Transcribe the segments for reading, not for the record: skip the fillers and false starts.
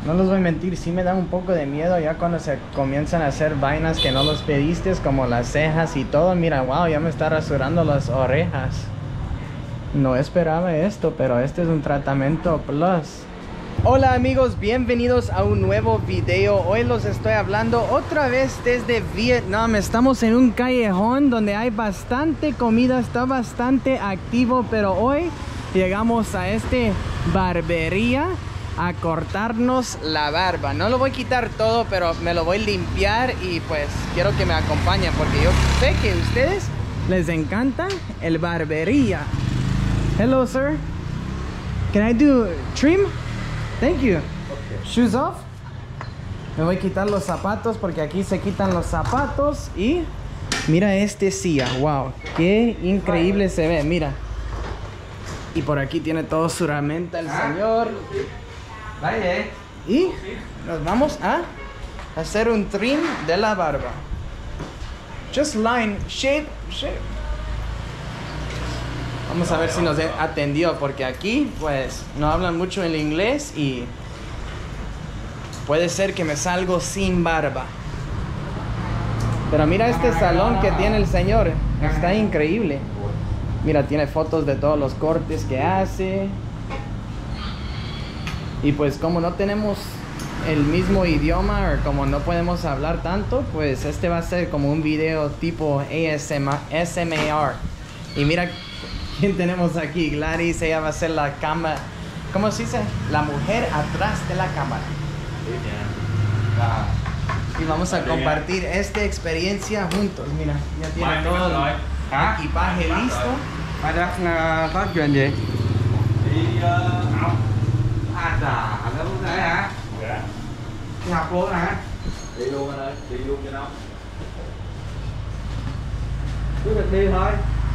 No les voy a mentir, sí me da un poco de miedo ya cuando se comienzan a hacer vainas que no los pediste, como las cejas y todo. Mira, wow, ya me está rasurando las orejas. No esperaba esto, pero este es un tratamiento plus. Hola amigos, bienvenidos a un nuevo video. Hoy los estoy hablando otra vez desde Vietnam. Estamos en un callejón donde hay bastante comida, está bastante activo, pero hoy llegamos a este barbería a cortarnos la barba. No lo voy a quitar todo, pero me lo voy a limpiar y pues quiero que me acompañen porque yo sé que a ustedes les encanta el barbería. Hello sir, can I do trim? Thank you. Okay. Shoes off. Me voy a quitar los zapatos porque aquí se quitan los zapatos. Y mira este silla, wow, qué increíble se ve, mira. Y por aquí tiene todo su herramienta el señor. Y nos vamos a hacer un trim de la barba. Just line, shape. Vamos a ver si nos atendió, porque aquí pues no hablan mucho el inglés y puede ser que me salgo sin barba. Pero mira este salón que tiene el señor, está increíble. Mira, tiene fotos de todos los cortes que hace. Y pues como no tenemos el mismo idioma o como no podemos hablar tanto, pues este va a ser como un video tipo ASMR. Y mira quién tenemos aquí, Gladys. Ella va a ser la cámara, ¿cómo se dice? La mujer atrás de la cámara. Y vamos a compartir esta experiencia juntos. Mira, ya tiene todo el equipaje listo. Có chuyện gì? Dạ, nó cũng thế hả? Dạ. Đi học luôn hả? Đi luôn anh ơi, đi luôn cho nó. Cứ việc đi thôi.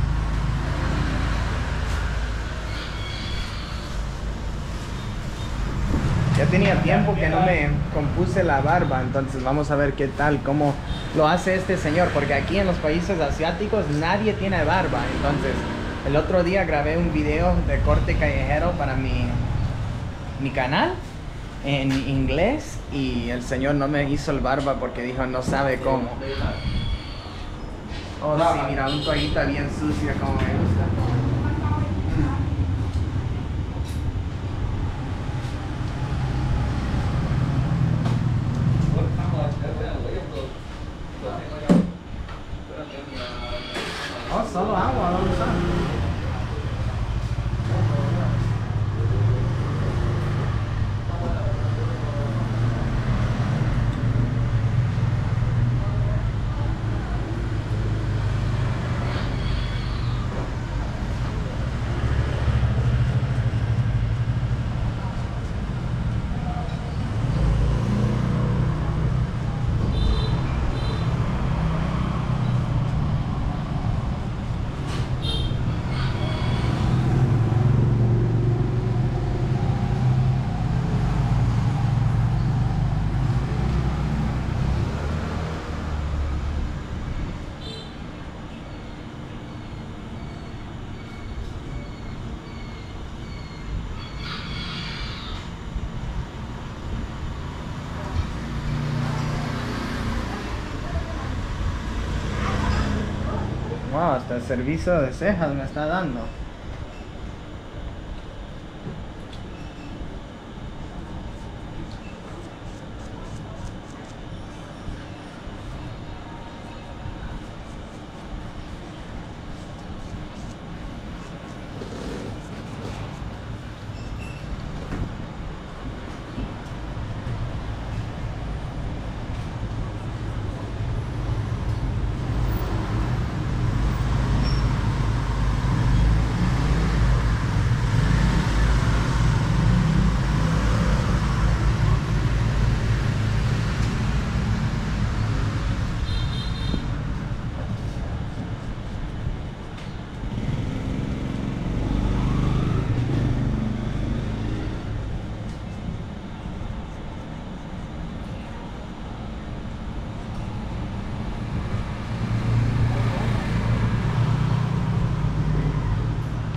Ya tenía tiempo que no me compuse la barba, entonces vamos a ver qué tal, cómo lo hace este señor, porque aquí en los países asiáticos nadie tiene barba. Entonces el otro día grabé un video de corte callejero para mi canal en inglés y el señor no me hizo el barba porque dijo no sabe cómo. Oh sí, mira, un toallita bien sucia como me gusta. Oh, solo agua, vamos a usar. Wow, hasta el servicio de cejas me está dando.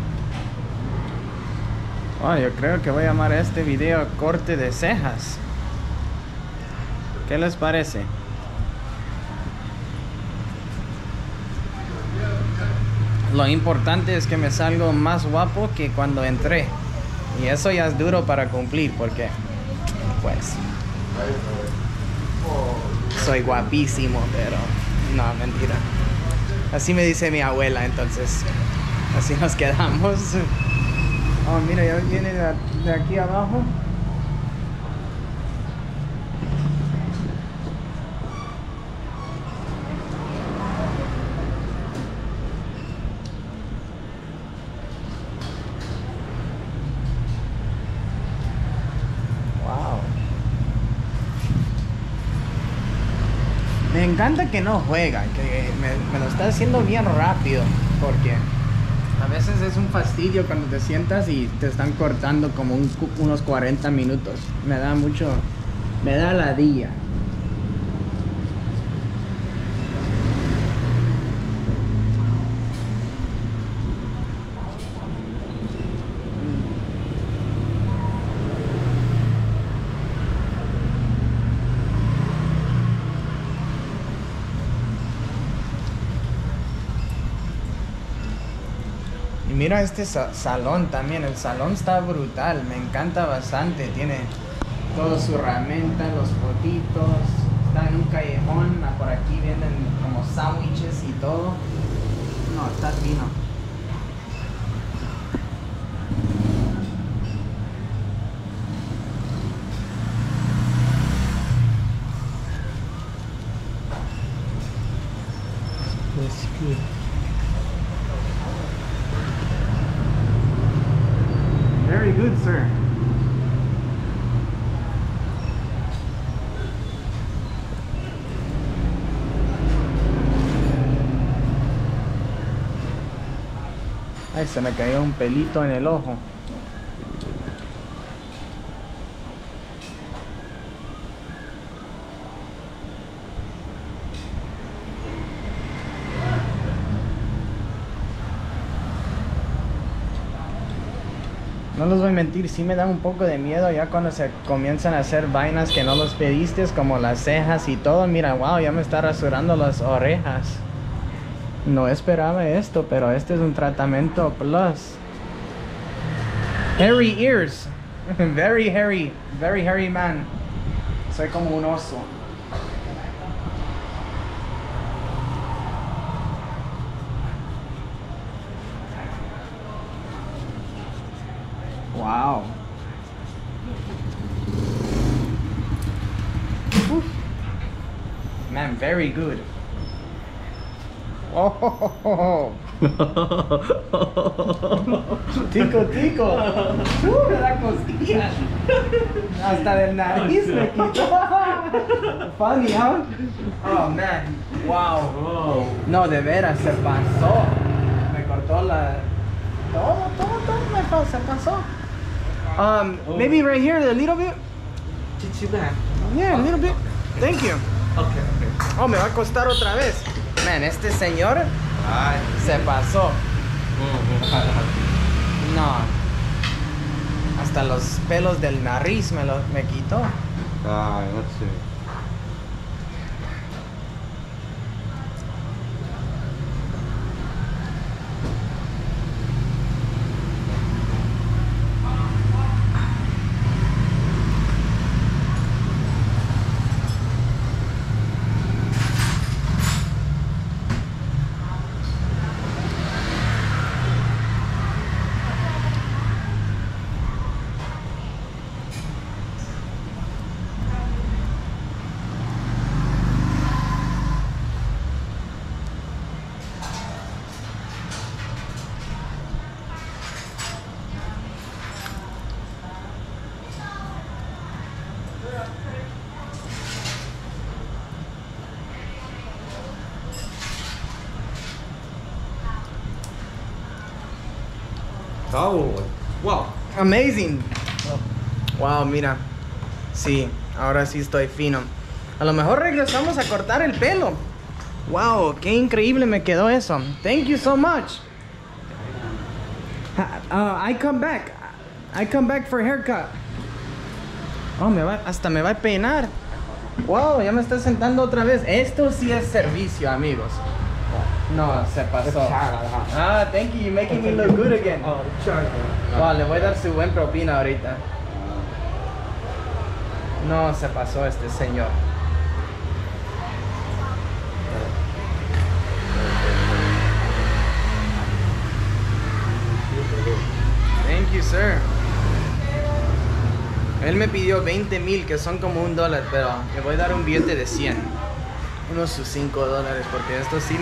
Oh, yo creo que voy a llamar a este video corte de cejas. ¿Qué les parece? Lo importante es que me salgo más guapo que cuando entré. Y eso ya es duro para cumplir porque, pues, soy guapísimo, pero no, mentira. Así me dice mi abuela, entonces así nos quedamos. Oh, mira, ya viene de aquí abajo. Me encanta que no juega, que me lo está haciendo bien rápido, porque a veces es un fastidio cuando te sientas y te están cortando como unos 40 minutos. Me da ladilla. Y mira este salón también, el salón está brutal, me encanta bastante, tiene toda su herramienta, los fotitos, está en un callejón, por aquí venden como sándwiches y todo. No, está fino. It's good. Very good, sir. Ay, se me cayó un pelito en el ojo. No les voy a mentir, sí me da un poco de miedo ya cuando se comienzan a hacer vainas que no los pediste, como las cejas y todo. Mira, wow, ya me está rasurando las orejas. No esperaba esto, pero este es un tratamiento plus. Hairy ears. Very hairy man. Soy como un oso. Wow. Oof. Man, very good. Oh, tico. Me da cosquillas. Hasta del nariz me quitó. Funny, huh? Oh, man. Wow. No, de veras, se pasó. Me cortó la... Todo se pasó. Maybe right here, a little bit. Yeah, a little bit. Thank you. Okay. Oh, me va a costar otra vez. Man, este señor se pasó. No. Hasta los pelos del nariz me quitó. Let's see. Oh, wow. Amazing. Wow, mira. Sí, ahora sí estoy fino. A lo mejor regresamos a cortar el pelo. Wow, qué increíble me quedó eso. Thank you so much. I come back for haircut. Oh, hasta me va a peinar. Wow, ya me está sentando otra vez. Esto sí es servicio, amigos. No, se pasó. Ah, thank you. You're making me look good again. Wow, le voy a dar su buen propina ahorita. No, se pasó este señor. Thank you, sir. Él me pidió 20,000, que son como $1, pero le voy a dar un billete de 100. Unos sus $5, porque esto sí...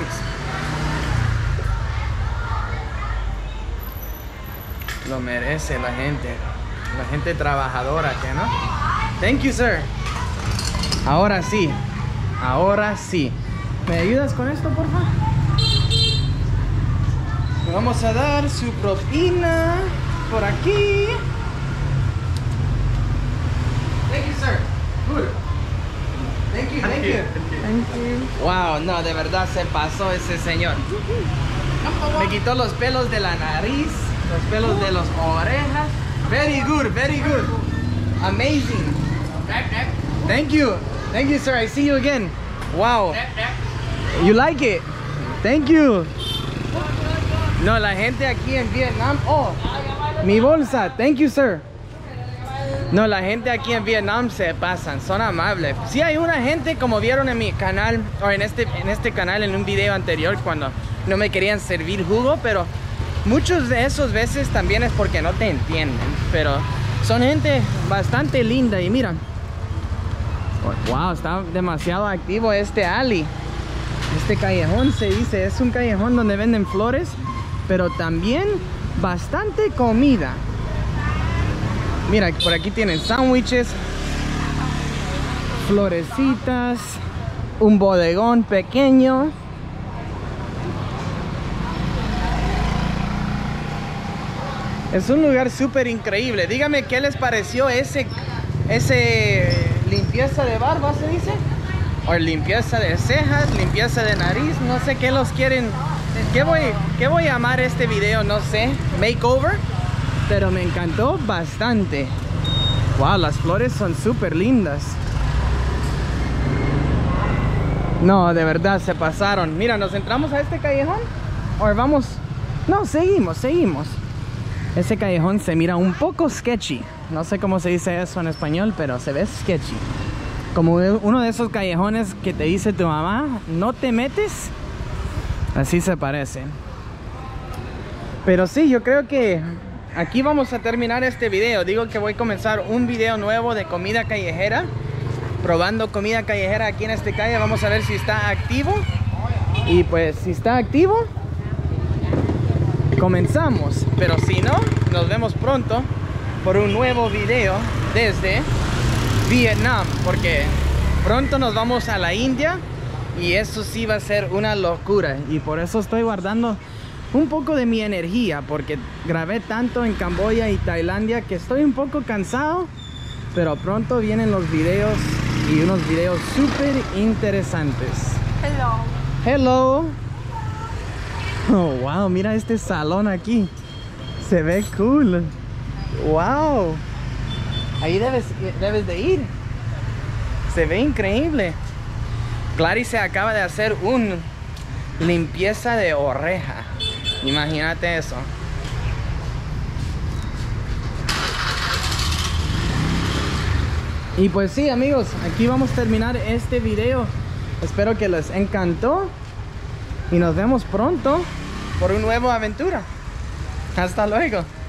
lo merece la gente trabajadora, ¿que no? Thank you, sir. Ahora sí, ahora sí. ¿Me ayudas con esto, por favor? Le vamos a dar su propina por aquí. Thank you, sir. Good. Thank you, thank you. Thank you. Wow, no, de verdad se pasó ese señor. Me quitó los pelos de la nariz, los pelos de las orejas. Very good, very good. Amazing. Thank you. Thank you, sir. I see you again. Wow. You like it? Thank you. No, la gente aquí en Vietnam. Oh, mi bolsa. Thank you, sir. No, la gente aquí en Vietnam se pasan, son amables. Sí hay una gente, como vieron en mi canal, o en este canal, en un video anterior, cuando no me querían servir jugo, pero muchos de esos veces también es porque no te entienden. Pero son gente bastante linda y mira. Wow, está demasiado activo este alley. Este callejón se dice, es un callejón donde venden flores, pero también bastante comida. Mira, por aquí tienen sándwiches, florecitas, un bodegón pequeño. Es un lugar súper increíble. Dígame qué les pareció ese limpieza de barba, ¿se dice? O limpieza de cejas, limpieza de nariz, no sé qué los quieren. ¿Qué voy a llamar este video? No sé. Makeover. Pero me encantó bastante. Wow, las flores son súper lindas. No, de verdad se pasaron. Mira, ¿nos entramos a este callejón? ¿O vamos? No, seguimos. Ese callejón se mira un poco sketchy. No sé cómo se dice eso en español, pero se ve sketchy. Como uno de esos callejones que te dice tu mamá, no te metes. Así se parece. Pero sí, yo creo que aquí vamos a terminar este video. Digo que voy a comenzar un video nuevo de comida callejera. Probando comida callejera aquí en esta calle. Vamos a ver si está activo. Y pues si está activo, comenzamos. Pero si no, nos vemos pronto por un nuevo video desde Vietnam. Porque pronto nos vamos a la India. Y eso sí va a ser una locura. Y por eso estoy guardando un poco de mi energía, porque grabé tanto en Camboya y Tailandia que estoy un poco cansado, pero pronto vienen los videos y unos videos súper interesantes. Hello. Oh, wow, mira este salón aquí. Se ve cool. Wow. Ahí debes de ir. Se ve increíble. Clary se acaba de hacer un limpieza de oreja. Imagínate eso. Y pues sí, amigos, aquí vamos a terminar este video. Espero que les encantó. Y nos vemos pronto por una nueva aventura. Hasta luego.